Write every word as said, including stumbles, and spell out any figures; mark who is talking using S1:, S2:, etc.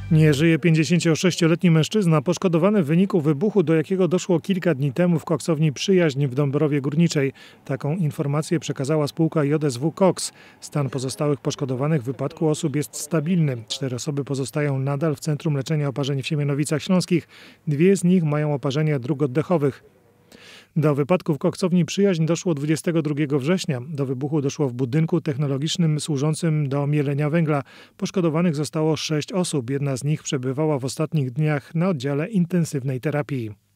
S1: Nie żyje pięćdziesięciosześcioletni mężczyzna poszkodowany w wyniku wybuchu, do jakiego doszło kilka dni temu w koksowni Przyjaźń w Dąbrowie Górniczej. Taką informację przekazała spółka J S W Koks. Stan pozostałych poszkodowanych w wypadku osób jest stabilny. Cztery osoby pozostają nadal w Centrum Leczenia Oparzeń w Siemianowicach Śląskich. Dwie z nich mają oparzenia dróg oddechowych. Do wypadku w koksowni Przyjaźń doszło dwudziestego drugiego września. Do wybuchu doszło w budynku technologicznym służącym do mielenia węgla. Poszkodowanych zostało sześć osób. Jedna z nich przebywała w ostatnich dniach na oddziale intensywnej terapii.